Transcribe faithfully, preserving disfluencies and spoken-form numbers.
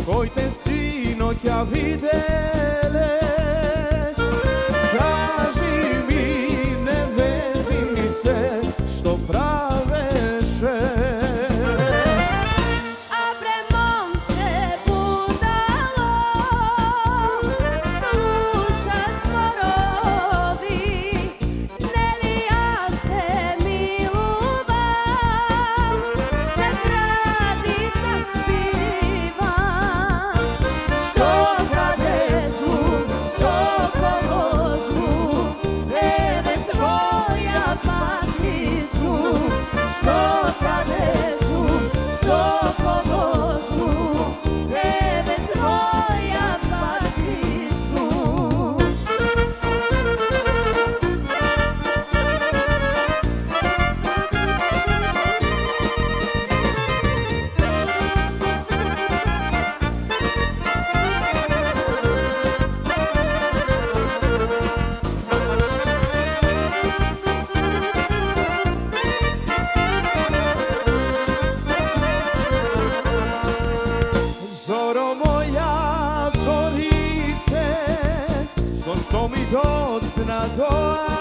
koji te sinoća videle. Kaži mi neverice što praveše. A bre momče budalo, sluša zborovi, ne li ja te milujem, ne gradi zaspivam. Što grade su sokovozu, eve tvoja patri su. Što grade su sokovozu, eve tvoja patri su. Zoro moja zorice, so što mi docna doa.